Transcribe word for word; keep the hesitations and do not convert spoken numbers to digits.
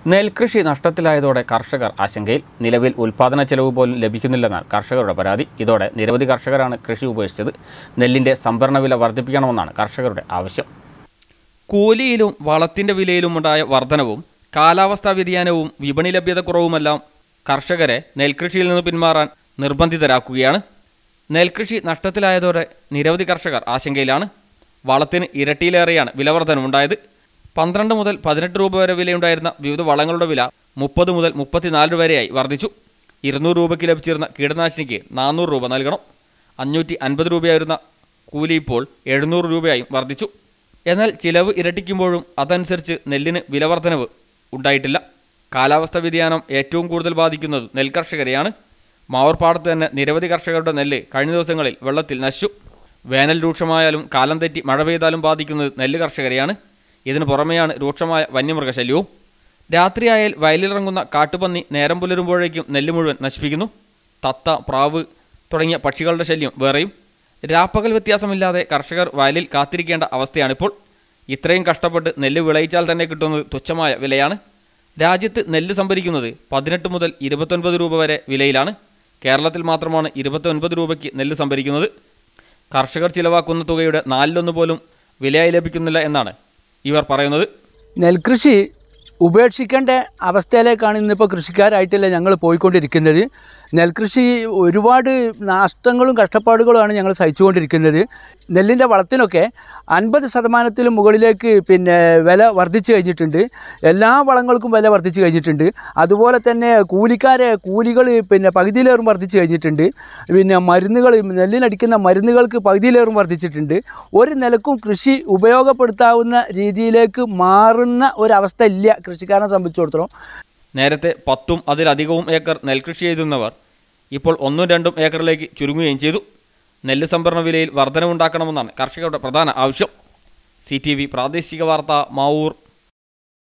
നെൽകൃഷി നഷ്ടത്തിലായതോടെ കർഷകർ ആശങ്കയിൽ. നിലവിൽ ഉൽപ്പാദന ചെലവ് പോലും ലഭിക്കുന്നില്ലെന്നാണ് കർഷകരുടെ പരാതി. ഇതോടെ നിരവധി കർഷകരാണ് കൃഷി ഉപേക്ഷിച്ചത്. നെല്ലിൻ്റെ സംഭരണ വില വർദ്ധിപ്പിക്കണമെന്നാണ് കർഷകരുടെ ആവശ്യം. കൂലിയിലും വളത്തിൻ്റെ വിലയിലും ഉണ്ടായ വർധനവും കാലാവസ്ഥാ വ്യതിയാനവും വിപണി ലഭ്യതക്കുറവുമെല്ലാം കർഷകരെ നെൽകൃഷിയിൽ നിന്ന് പിന്മാറാൻ നിർബന്ധിതരാക്കുകയാണ്. നെൽകൃഷി നഷ്ടത്തിലായതോടെ നിരവധി കർഷകർ ആശങ്കയിലാണ്. വളത്തിന് ഇരട്ടിയിലേറെയാണ് വിലവർധനവുണ്ടായത്. പന്ത്രണ്ട് മുതൽ പതിനെട്ട് രൂപ വരെ വിലയുണ്ടായിരുന്ന വിവിധ വളങ്ങളുടെ വില മുപ്പത് മുതൽ മുപ്പത്തിനാല് രൂപ വരെയായി വർദ്ധിച്ചു. ഇരുന്നൂറ് രൂപയ്ക്ക് ലഭിച്ചിരുന്ന കീടനാശിനിക്ക് നാനൂറ് രൂപ നൽകണം. അഞ്ഞൂറ്റി അൻപത് രൂപയായിരുന്ന കൂലി ഇപ്പോൾ എഴുന്നൂറ് രൂപയായും വർദ്ധിച്ചു. എന്നാൽ ചിലവ് ഇരട്ടിക്കുമ്പോഴും അതനുസരിച്ച് നെല്ലിന് വിലവർധനവ് ഉണ്ടായിട്ടില്ല. കാലാവസ്ഥാ വ്യതിയാനം ഏറ്റവും കൂടുതൽ ബാധിക്കുന്നത് നെൽകർഷകരെയാണ്. മാവർപ്പാടത്ത് തന്നെ നിരവധി കർഷകരുടെ നെല്ല് കഴിഞ്ഞ ദിവസങ്ങളിൽ വെള്ളത്തിൽ നശിച്ചു. വേനൽ രൂക്ഷമായാലും കാലം തെറ്റി മഴ പെയ്താലും ബാധിക്കുന്നത് നെല്ല് കർഷകരെയാണ്. ഇതിനു പുറമെയാണ് രൂക്ഷമായ വന്യമൃഗശല്യവും. രാത്രിയായാൽ വയലിലിറങ്ങുന്ന കാട്ടുപന്നി നേരം പുലരുമ്പോഴേക്കും നെല്ല് മുഴുവൻ നശിപ്പിക്കുന്നു. തത്ത, പ്രാവ് തുടങ്ങിയ പക്ഷികളുടെ ശല്യം വേറെയും. രാപ്പകൽ വ്യത്യാസമില്ലാതെ കർഷകർ വയലിൽ കാത്തിരിക്കേണ്ട അവസ്ഥയാണിപ്പോൾ. ഇത്രയും കഷ്ടപ്പെട്ട് നെല്ല് വിളയിച്ചാൽ തന്നെ കിട്ടുന്നത് തുച്ഛമായ വിലയാണ്. രാജ്യത്ത് നെല്ല് സംഭരിക്കുന്നത് പതിനെട്ട് മുതൽ ഇരുപത്തൊൻപത് രൂപ വരെ വിലയിലാണ്. കേരളത്തിൽ മാത്രമാണ് ഇരുപത്തൊൻപത് രൂപയ്ക്ക് നെല്ല് സംഭരിക്കുന്നത്. കർഷകർ ചിലവാക്കുന്ന തുകയുടെ നാലിലൊന്ന് പോലും വിലയായി ലഭിക്കുന്നില്ല എന്നാണ് ഇവർ പറയുന്നത്. നെൽകൃഷി ഉപേക്ഷിക്കേണ്ട അവസ്ഥയിലേക്കാണ് ഇന്നിപ്പോൾ കൃഷിക്കാരായിട്ടല്ല ഞങ്ങൾ പോയിക്കൊണ്ടിരിക്കുന്നത്. നെൽകൃഷി ഒരുപാട് നഷ്ടങ്ങളും കഷ്ടപ്പാടുകളുമാണ് ഞങ്ങൾ സഹിച്ചുകൊണ്ടിരിക്കുന്നത്. നെല്ലിൻ്റെ വളത്തിനൊക്കെ അൻപത് ശതമാനത്തിലും മുകളിലേക്ക് പിന്നെ വില വർദ്ധിച്ചു കഴിഞ്ഞിട്ടുണ്ട്. എല്ലാ വളങ്ങൾക്കും വില വർദ്ധിച്ചു കഴിഞ്ഞിട്ടുണ്ട്. അതുപോലെ തന്നെ കൂലിക്കാരെ കൂലികൾ പിന്നെ പകുതിയിലേറും വർദ്ധിച്ചു കഴിഞ്ഞിട്ടുണ്ട്. പിന്നെ മരുന്നുകൾ നെല്ലിനടിക്കുന്ന മരുന്നുകൾക്ക് പകുതിയിലേറും വർദ്ധിച്ചിട്ടുണ്ട്. ഒരു നിലക്കും കൃഷി ഉപയോഗപ്പെടുത്താവുന്ന രീതിയിലേക്ക് മാറുന്ന ഒരവസ്ഥ ഇല്ല കൃഷിക്കാരനെ സംബന്ധിച്ചിടത്തോളം. നേരത്തെ പത്തും അതിലധികവും ഏക്കർ നെൽകൃഷി ചെയ്തിരുന്നവർ ഇപ്പോൾ ഒന്നും രണ്ടും ഏക്കറിലേക്ക് ചുരുങ്ങുകയും ചെയ്തു. നെല്ല് സംഭരണ വിലയിൽ വർധനവുണ്ടാക്കണമെന്നാണ് കർഷകരുടെ പ്രധാന ആവശ്യം. സി ടി വി പ്രാദേശിക വാർത്ത, മാവൂർ.